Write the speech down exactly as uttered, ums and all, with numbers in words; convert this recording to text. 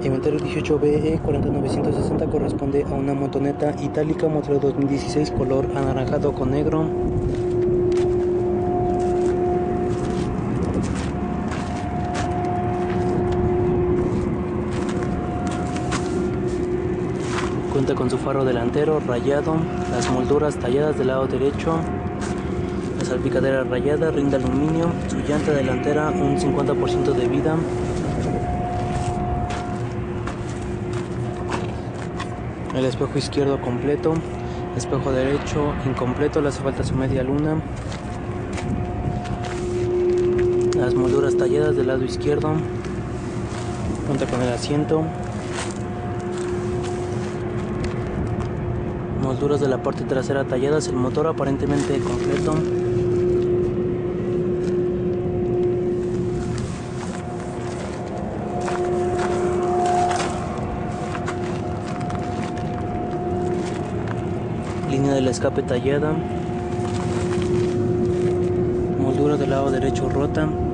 Inventario dieciocho B E cuarenta mil novecientos sesenta corresponde a una motoneta itálica modelo dos mil dieciséis, color anaranjado con negro. Cuenta con su faro delantero rayado, las molduras talladas del lado derecho, la salpicadera rayada, rin de aluminio, su llanta delantera un cincuenta por ciento de vida. El espejo izquierdo completo, espejo derecho incompleto, le hace falta su media luna. Las molduras talladas del lado izquierdo, cuenta con el asiento. Molduras de la parte trasera talladas, el motor aparentemente completo. Línea del escape tallada. Moldura del lado derecho rota.